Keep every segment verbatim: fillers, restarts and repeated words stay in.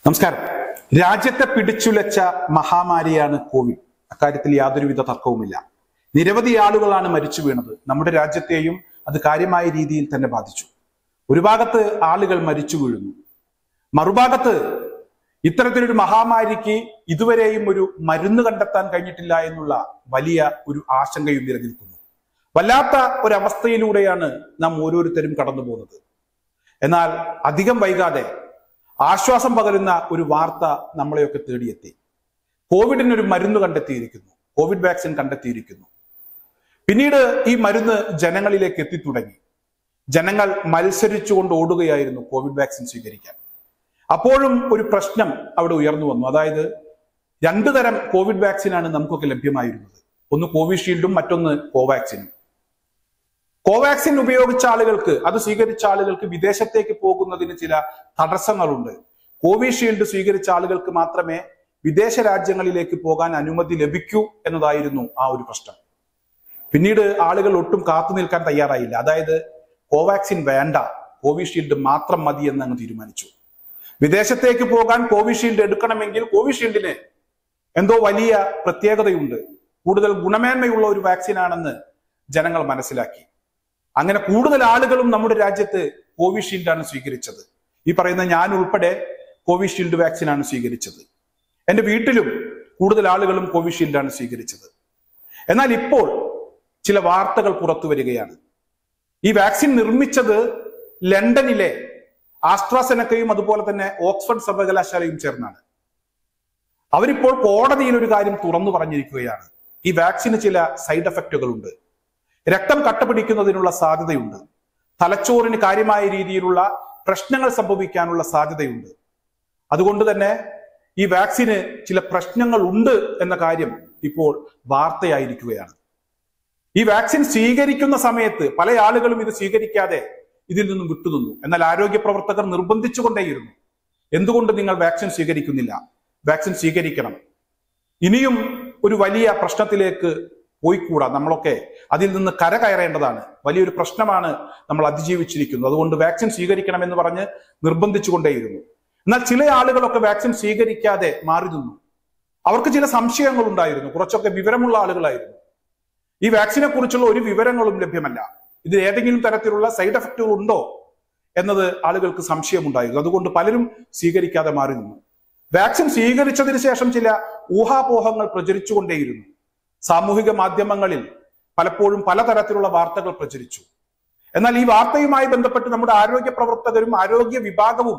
നമസ്കാരം. രാജ്യത്തെ പിടിച്ചുലച്ച മഹാമാരിയാണ് കോവിഡ്. അക്കാര്യത്തിൽ യാതൊരുവിധ തർക്കവുമില്ല. നിരവധി ആളുകളാണ് മരിച്ചു വീണത്. നമ്മുടെ രാജ്യത്തെയും അത് കാര്യമായ രീതിയിൽ തന്നെ ബാധിച്ചു. ഒരു ഭാഗത്ത് ആളുകൾ മരിച്ചു വീഴുന്നു, മറുഭാഗത്ത് ഇത്തരത്തിലൊരു മഹാമാരിക്ക് ഇതുവരെയും ഒരു മരുന്ന് കണ്ടെത്താൻ കഴിഞ്ഞിട്ടില്ല എന്നുള്ള വലിയ ഒരു ആശങ്കയും നിലനിൽക്കുന്നു. വല്ലാത്ത ഒരവസ്ഥയിലൂടെയാണ് നാം ഓരോരുത്തരും കടന്നു പോകുന്നത്. എന്നാൽ അധികം വൈകാതെ ആശ്വാസം പകരുന്ന ഒരു വാർത്ത നമ്മളെയൊക്കെ തേടിയെത്തി. കോവിഡിനൊരു മരുന്ന് കണ്ടെത്തിയിരിക്കുന്നു, കോവിഡ് വാക്സിൻ കണ്ടെത്തിയിരിക്കുന്നു. പിന്നീട് ഈ മരുന്ന് ജനങ്ങളിലേക്ക് എത്തിത്തുടങ്ങി. ജനങ്ങൾ മത്സരിച്ചുകൊണ്ട് ഓടുകയായിരുന്നു കോവിഡ് വാക്സിൻ സ്വീകരിക്കാൻ. അപ്പോഴും ഒരു പ്രശ്നം അവിടെ ഉയർന്നു വന്നു. അതായത് രണ്ടു തരം കോവിഡ് വാക്സിനാണ് നമുക്കൊക്കെ ലഭ്യമായിരുന്നത്. ഒന്ന് കോവിഷീൽഡും മറ്റൊന്ന് കോവാക്സിനും. കോവാക്സിൻ ഉപയോഗിച്ച ആളുകൾക്ക്, അത് സ്വീകരിച്ച ആളുകൾക്ക് വിദേശത്തേക്ക് പോകുന്നതിന് ചില തടസ്സങ്ങളുണ്ട്. കോവിഷീൽഡ് സ്വീകരിച്ച ആളുകൾക്ക് മാത്രമേ വിദേശ രാജ്യങ്ങളിലേക്ക് പോകാൻ അനുമതി ലഭിക്കൂ എന്നതായിരുന്നു ആ ഒരു പ്രശ്നം. പിന്നീട് ആളുകൾ ഒട്ടും കാത്തു നിൽക്കാൻ തയ്യാറായില്ല. അതായത് കോവാക്സിൻ വേണ്ട, കോവിഷീൽഡ് മാത്രം മതി എന്നങ്ങ് തീരുമാനിച്ചു. വിദേശത്തേക്ക് പോകാൻ കോവിഷീൽഡ് എടുക്കണമെങ്കിൽ കോവിഷീൽഡിന് എന്തോ വലിയ പ്രത്യേകതയുണ്ട്, കൂടുതൽ ഗുണമേന്മയുള്ള ഒരു വാക്സിൻ ആണെന്ന് ജനങ്ങൾ മനസ്സിലാക്കി. അങ്ങനെ കൂടുതൽ ആളുകളും നമ്മുടെ രാജ്യത്ത് കോവിഷീൽഡാണ് സ്വീകരിച്ചത്. ഈ പറയുന്ന ഞാൻ ഉൾപ്പെടെ കോവിഷീൽഡ് വാക്സിനാണ് സ്വീകരിച്ചത്. എൻ്റെ വീട്ടിലും കൂടുതൽ ആളുകളും കോവിഷീൽഡാണ് സ്വീകരിച്ചത്. എന്നാൽ ഇപ്പോൾ ചില വാർത്തകൾ പുറത്തു വരികയാണ്. ഈ വാക്സിൻ നിർമ്മിച്ചത് ലണ്ടനിലെ ആസ്ട്രാസെനക്കയും അതുപോലെ തന്നെ ഓക്സ്ഫോർഡ് സർവകലാശാലയും ചേർന്നാണ്. അവരിപ്പോൾ കോടതിയിൽ ഒരു കാര്യം തുറന്നു പറഞ്ഞിരിക്കുകയാണ്. ഈ വാക്സിന് ചില സൈഡ് എഫക്റ്റുകൾ ഉണ്ട്. രക്തം കട്ടപിടിക്കുന്നതിനുള്ള സാധ്യതയുണ്ട്. തലച്ചോറിന് കാര്യമായ രീതിയിലുള്ള പ്രശ്നങ്ങൾ സംഭവിക്കാനുള്ള സാധ്യതയുണ്ട്. അതുകൊണ്ട് തന്നെ ഈ വാക്സിന് ചില പ്രശ്നങ്ങൾ ഉണ്ട് എന്ന കാര്യം ഇപ്പോൾ വാർത്തയായിരിക്കുകയാണ്. ഈ വാക്സിൻ സ്വീകരിക്കുന്ന സമയത്ത് പല ആളുകളും ഇത് സ്വീകരിക്കാതെ ഇതിൽ നിന്നും വിട്ടുനിന്നു. എന്നാൽ ആരോഗ്യ പ്രവർത്തകർ നിർബന്ധിച്ചുകൊണ്ടേയിരുന്നു. എന്തുകൊണ്ട് നിങ്ങൾ വാക്സിൻ സ്വീകരിക്കുന്നില്ല? വാക്സിൻ സ്വീകരിക്കണം. ഇനിയും ഒരു വലിയ പ്രശ്നത്തിലേക്ക് പോയിക്കൂടാ, നമ്മളൊക്കെ അതിൽ നിന്ന് കരകയറേണ്ടതാണ്. വലിയൊരു പ്രശ്നമാണ് നമ്മൾ അതിജീവിച്ചിരിക്കുന്നത്. അതുകൊണ്ട് വാക്സിൻ സ്വീകരിക്കണം എന്ന് പറഞ്ഞ് നിർബന്ധിച്ചുകൊണ്ടേയിരുന്നു. എന്നാൽ ചില ആളുകളൊക്കെ വാക്സിൻ സ്വീകരിക്കാതെ മാറി നിന്നു. അവർക്ക് ചില സംശയങ്ങൾ ഉണ്ടായിരുന്നു. കുറച്ചൊക്കെ വിവരമുള്ള ആളുകളായിരുന്നു. ഈ വാക്സിനെ കുറിച്ചുള്ള ഒരു വിവരങ്ങളും ലഭ്യമല്ല. ഇതിൽ ഏതെങ്കിലും തരത്തിലുള്ള സൈഡ് എഫക്റ്റുകൾ ഉണ്ടോ എന്നത് ആളുകൾക്ക് സംശയമുണ്ടായിരുന്നു. അതുകൊണ്ട് പലരും സ്വീകരിക്കാതെ മാറി നിന്നു. വാക്സിൻ സ്വീകരിച്ചതിന് ശേഷം ചില ഊഹാപോഹങ്ങൾ പ്രചരിച്ചുകൊണ്ടേയിരുന്നു. സാമൂഹിക മാധ്യമങ്ങളിൽ പലപ്പോഴും പലതരത്തിലുള്ള വാർത്തകൾ പ്രചരിച്ചു. എന്നാൽ ഈ വാർത്തയുമായി ബന്ധപ്പെട്ട് നമ്മുടെ ആരോഗ്യ പ്രവർത്തകരും ആരോഗ്യ വിഭാഗവും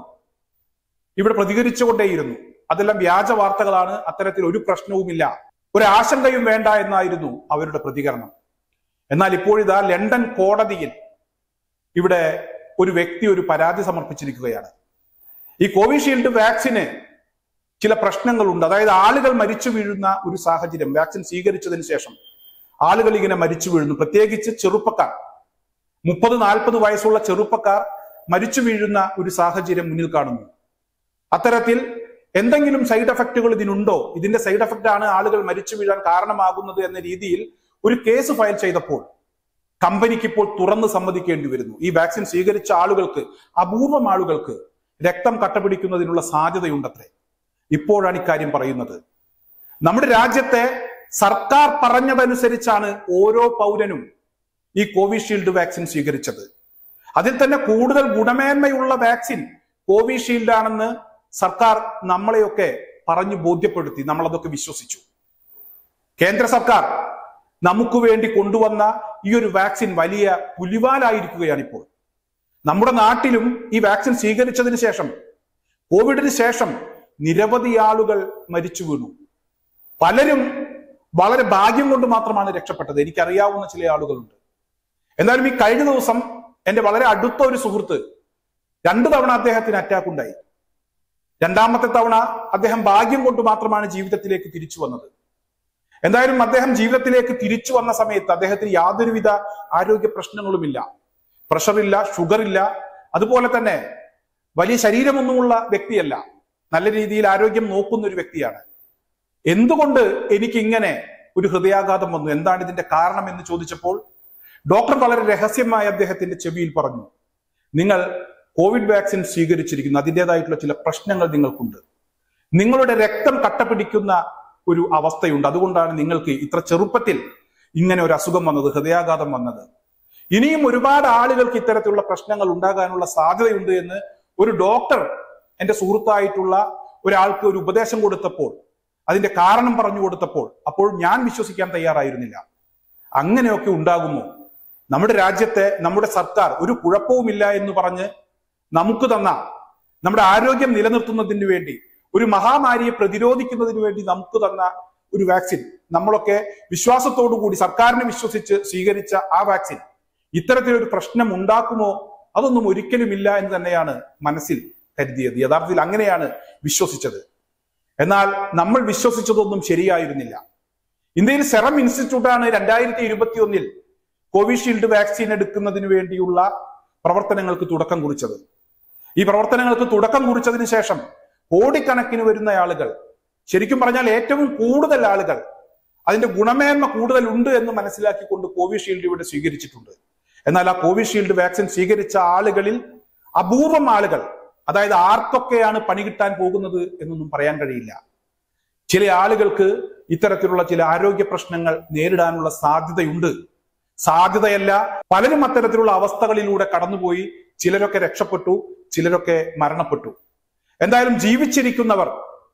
ഇവിടെ പ്രതികരിച്ചുകൊണ്ടേയിരുന്നു. അതെല്ലാം വ്യാജ വാർത്തകളാണ്, അത്തരത്തിൽ ഒരു പ്രശ്നവുമില്ല, ഒരു ആശങ്കയും വേണ്ട എന്നായിരുന്നു അവരുടെ പ്രതികരണം. എന്നാൽ ഇപ്പോഴിതാ ലണ്ടൻ കോടതിയിൽ ഇവിടെ ഒരു വ്യക്തി ഒരു പരാതി സമർപ്പിച്ചിരിക്കുകയാണ്. ഈ കോവിഷീൽഡ് വാക്സിന് ചില പ്രശ്നങ്ങളുണ്ട്. അതായത് ആളുകൾ മരിച്ചു വീഴുന്ന ഒരു സാഹചര്യം. വാക്സിൻ സ്വീകരിച്ചതിന് ശേഷം ആളുകൾ ഇങ്ങനെ മരിച്ചു വീഴുന്നു. പ്രത്യേകിച്ച് ചെറുപ്പക്കാർ, മുപ്പത് നാൽപ്പത് വയസ്സുള്ള ചെറുപ്പക്കാർ മരിച്ചു വീഴുന്ന ഒരു സാഹചര്യം മുന്നിൽ കാണുന്നു. അത്തരത്തിൽ എന്തെങ്കിലും സൈഡ് എഫക്റ്റുകൾ ഇതിനുണ്ടോ, ഇതിന്റെ സൈഡ് എഫക്റ്റ് ആണ് ആളുകൾ മരിച്ചു വീഴാൻ കാരണമാകുന്നത് എന്ന രീതിയിൽ ഒരു കേസ് ഫയൽ ചെയ്തപ്പോൾ കമ്പനിക്ക് ഇപ്പോൾ തുറന്ന് സമ്മതിക്കേണ്ടി വരുന്നു. ഈ വാക്സിൻ സ്വീകരിച്ച ആളുകൾക്ക്, അപൂർവം ആളുകൾക്ക് രക്തം കട്ടപിടിക്കുന്നതിനുള്ള സാധ്യതയുണ്ടത്രേ. ഇപ്പോഴാണ് ഇക്കാര്യം പറയുന്നത്. നമ്മുടെ രാജ്യത്തെ സർക്കാർ പറഞ്ഞതനുസരിച്ചാണ് ഓരോ പൗരനും ഈ കോവിഷീൽഡ് വാക്സിൻ സ്വീകരിച്ചത്. അതിൽ തന്നെ കൂടുതൽ ഗുണമേന്മയുള്ള വാക്സിൻ കോവിഷീൽഡ് ആണെന്ന് സർക്കാർ നമ്മളെയൊക്കെ പറഞ്ഞു ബോധ്യപ്പെടുത്തി. നമ്മളതൊക്കെ വിശ്വസിച്ചു. കേന്ദ്ര സർക്കാർ നമുക്ക് വേണ്ടി കൊണ്ടുവന്ന ഈ ഒരു വാക്സിൻ വലിയ പുലിവാലായിരിക്കുകയാണ് ഇപ്പോൾ. നമ്മുടെ നാട്ടിലും ഈ വാക്സിൻ സ്വീകരിച്ചതിന് ശേഷം, കോവിഡിന് ശേഷം നിരവധി ആളുകൾ മരിച്ചു വീണു. പലരും വളരെ ഭാഗ്യം കൊണ്ട് മാത്രമാണ് രക്ഷപ്പെട്ടത്. എനിക്കറിയാവുന്ന ചില ആളുകളുണ്ട്. എന്നാലും ഈ കഴിഞ്ഞ ദിവസം എൻ്റെ വളരെ അടുത്ത ഒരു സുഹൃത്ത്, രണ്ടു തവണ അദ്ദേഹത്തിന് അറ്റാക്ക് ഉണ്ടായി. രണ്ടാമത്തെ തവണ അദ്ദേഹം ഭാഗ്യം കൊണ്ട് മാത്രമാണ് ജീവിതത്തിലേക്ക് തിരിച്ചു വന്നത്. എന്തായാലും അദ്ദേഹം ജീവിതത്തിലേക്ക് തിരിച്ചു വന്ന സമയത്ത് അദ്ദേഹത്തിന് യാതൊരുവിധ ആരോഗ്യ പ്രശ്നങ്ങളുമില്ല. പ്രഷറില്ല, ഷുഗറില്ല, അതുപോലെ തന്നെ വലിയ ശരീരമൊന്നുമുള്ള വ്യക്തിയല്ല. നല്ല രീതിയിൽ ആരോഗ്യം നോക്കുന്ന ഒരു വ്യക്തിയാണ്. എന്തുകൊണ്ട് എനിക്ക് ഇങ്ങനെ ഒരു ഹൃദയാഘാതം വന്നു, എന്താണ് ഇതിന്റെ കാരണം എന്ന് ചോദിച്ചപ്പോൾ ഡോക്ടർ വളരെ രഹസ്യമായി അദ്ദേഹത്തിന്റെ ചെവിയിൽ പറഞ്ഞു, നിങ്ങൾ കോവിഡ് വാക്സിൻ സ്വീകരിച്ചിരിക്കുന്നു, അതിൻ്റെതായിട്ടുള്ള ചില പ്രശ്നങ്ങൾ നിങ്ങൾക്കുണ്ട്. നിങ്ങളുടെ രക്തം കട്ടപിടിക്കുന്ന ഒരു അവസ്ഥയുണ്ട്. അതുകൊണ്ടാണ് നിങ്ങൾക്ക് ഇത്ര ചെറുപ്പത്തിൽ ഇങ്ങനെ ഒരു അസുഖം വന്നത്, ഹൃദയാഘാതം വന്നത്. ഇനിയും ഒരുപാട് ആളുകൾക്ക് ഇത്തരത്തിലുള്ള പ്രശ്നങ്ങൾ ഉണ്ടാകാനുള്ള സാധ്യതയുണ്ട് എന്ന് ഒരു ഡോക്ടർ എന്റെ സുഹൃത്തായിട്ടുള്ള ഒരാൾക്ക് ഒരു ഉപദേശം കൊടുത്തപ്പോൾ, അതിന്റെ കാരണം പറഞ്ഞു കൊടുത്തപ്പോൾ, അപ്പോൾ ഞാൻ വിശ്വസിക്കാൻ തയ്യാറായിരുന്നില്ല. അങ്ങനെയൊക്കെ ഉണ്ടാകുമോ? നമ്മുടെ രാജ്യത്തെ നമ്മുടെ സർക്കാർ ഒരു കുഴപ്പവുമില്ല എന്ന് പറഞ്ഞ് നമുക്ക് തന്ന, നമ്മുടെ ആരോഗ്യം നിലനിർത്തുന്നതിന് വേണ്ടി, ഒരു മഹാമാരിയെ പ്രതിരോധിക്കുന്നതിന് വേണ്ടി നമുക്ക് തന്ന ഒരു വാക്സിൻ, നമ്മളൊക്കെ വിശ്വാസത്തോടു കൂടി സർക്കാരിനെ വിശ്വസിച്ച് സ്വീകരിച്ച ആ വാക്സിൻ ഇത്തരത്തിലൊരു പ്രശ്നം ഉണ്ടാക്കുമോ? അതൊന്നും ഒരിക്കലുമില്ല എന്ന് തന്നെയാണ് മനസ്സിൽ കരുതിയത്. യഥാർത്ഥത്തിൽ അങ്ങനെയാണ് വിശ്വസിച്ചത്. എന്നാൽ നമ്മൾ വിശ്വസിച്ചതൊന്നും ശരിയായിരുന്നില്ല. ഇന്ത്യയിൽ സെറം ഇൻസ്റ്റിറ്റ്യൂട്ടാണ് രണ്ടായിരത്തി ഇരുപത്തി ഒന്നിൽ കോവിഷീൽഡ് വാക്സിൻ എടുക്കുന്നതിന് വേണ്ടിയുള്ള പ്രവർത്തനങ്ങൾക്ക് തുടക്കം കുറിച്ചത്. ഈ പ്രവർത്തനങ്ങൾക്ക് തുടക്കം കുറിച്ചതിന് ശേഷം കോടിക്കണക്കിന് വരുന്ന ആളുകൾ, ശരിക്കും പറഞ്ഞാൽ ഏറ്റവും കൂടുതൽ ആളുകൾ അതിന്റെ ഗുണമേന്മ കൂടുതൽ ഉണ്ട് എന്ന് മനസ്സിലാക്കിക്കൊണ്ട് കോവിഷീൽഡ് ഇവിടെ സ്വീകരിച്ചിട്ടുണ്ട്. എന്നാൽ ആ കോവിഷീൽഡ് വാക്സിൻ സ്വീകരിച്ച ആളുകളിൽ അപൂർവം ആളുകൾ, അതായത് ആർക്കൊക്കെയാണ് പണി കിട്ടാൻ പോകുന്നത് എന്നൊന്നും പറയാൻ കഴിയില്ല. ചില ആളുകൾക്ക് ഇത്തരത്തിലുള്ള ചില ആരോഗ്യ പ്രശ്നങ്ങൾ നേരിടാനുള്ള സാധ്യതയുണ്ട്. സാധ്യതയല്ല, പലരും അത്തരത്തിലുള്ള അവസ്ഥകളിലൂടെ കടന്നുപോയി. ചിലരൊക്കെ രക്ഷപ്പെട്ടു, ചിലരൊക്കെ മരണപ്പെട്ടു. എന്തായാലും ജീവിച്ചിരിക്കുന്നവർ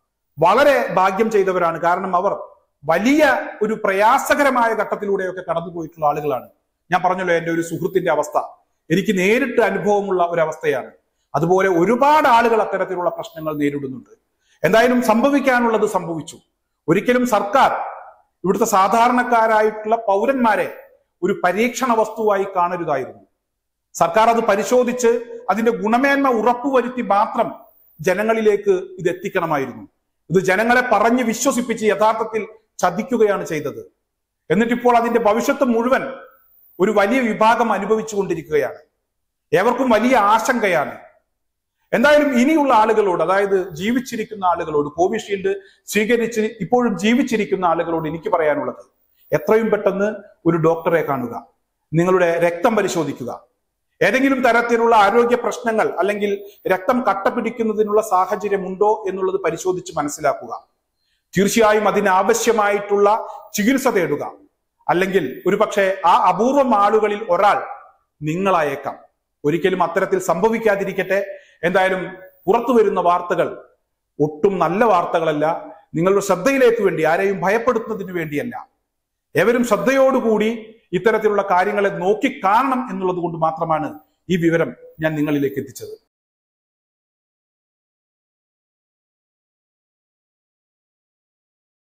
വളരെ ഭാഗ്യം ചെയ്തവരാണ്. കാരണം അവർ വലിയ ഒരു പ്രയാസകരമായ ഘട്ടത്തിലൂടെയൊക്കെ കടന്നുപോയിട്ടുള്ള ആളുകളാണ്. ഞാൻ പറഞ്ഞല്ലോ, എൻ്റെ ഒരു സുഹൃത്തിന്റെ അവസ്ഥ എനിക്ക് നേരിട്ട് അനുഭവമുള്ള ഒരു അവസ്ഥയാണ്. അതുപോലെ ഒരുപാട് ആളുകൾ അത്തരത്തിലുള്ള പ്രശ്നങ്ങൾ നേരിടുന്നുണ്ട്. എന്തായാലും സംഭവിക്കാനുള്ളത് സംഭവിച്ചു. ഒരിക്കലും സർക്കാർ ഇവിടുത്തെ സാധാരണക്കാരായിട്ടുള്ള പൗരന്മാരെ ഒരു പരീക്ഷണ വസ്തുവായി കാണരുതായിരുന്നു. സർക്കാർ അത് പരിശോധിച്ച് അതിന്റെ ഗുണമേന്മ ഉറപ്പുവരുത്തി മാത്രം ജനങ്ങളിലേക്ക് ഇത് എത്തിക്കണമായിരുന്നു. ഇത് ജനങ്ങളെ പറഞ്ഞ് വിശ്വസിപ്പിച്ച് യഥാർത്ഥത്തിൽ ചതിക്കുകയാണ് ചെയ്തത്. എന്നിട്ടിപ്പോൾ അതിന്റെ ഭവിഷ്യത്ത് മുഴുവൻ ഒരു വലിയ വിഭാഗം അനുഭവിച്ചു കൊണ്ടിരിക്കുകയാണ്. ഏവർക്കും വലിയ ആശങ്കയാണ്. എന്തായാലും ഇനിയുള്ള ആളുകളോട്, അതായത് ജീവിച്ചിരിക്കുന്ന ആളുകളോട്, കോവിഷീൽഡ് സ്വീകരിച്ച് ഇപ്പോഴും ജീവിച്ചിരിക്കുന്ന ആളുകളോട് എനിക്ക് പറയാനുള്ളത്, എത്രയും പെട്ടെന്ന് ഒരു ഡോക്ടറെ കാണുക, നിങ്ങളുടെ രക്തം പരിശോധിക്കുക. ഏതെങ്കിലും തരത്തിലുള്ള ആരോഗ്യ പ്രശ്നങ്ങൾ അല്ലെങ്കിൽ രക്തം കട്ടപിടിക്കുന്നതിനുള്ള സാഹചര്യം ഉണ്ടോ എന്നുള്ളത് പരിശോധിച്ച് മനസ്സിലാക്കുക. തീർച്ചയായും അതിനാവശ്യമായിട്ടുള്ള ചികിത്സ തേടുക. അല്ലെങ്കിൽ ഒരുപക്ഷെ ആ അപൂർവം ആളുകളിൽ ഒരാൾ നിങ്ങളായേക്കാം. ഒരിക്കലും അത്തരത്തിൽ സംഭവിക്കാതിരിക്കട്ടെ. എന്തായാലും പുറത്തു വരുന്ന വാർത്തകൾ ഒട്ടും നല്ല വാർത്തകളല്ല. നിങ്ങളുടെ ശ്രദ്ധയിലേക്ക് വേണ്ടി, ആരെയും ഭയപ്പെടുത്തുന്നതിന് വേണ്ടിയല്ല. ഏവരും ശ്രദ്ധയോടുകൂടി ഇത്തരത്തിലുള്ള കാര്യങ്ങളെ നോക്കിക്കാണണം എന്നുള്ളത് കൊണ്ട് മാത്രമാണ് ഈ വിവരം ഞാൻ നിങ്ങളിലേക്ക് എത്തിച്ചത്.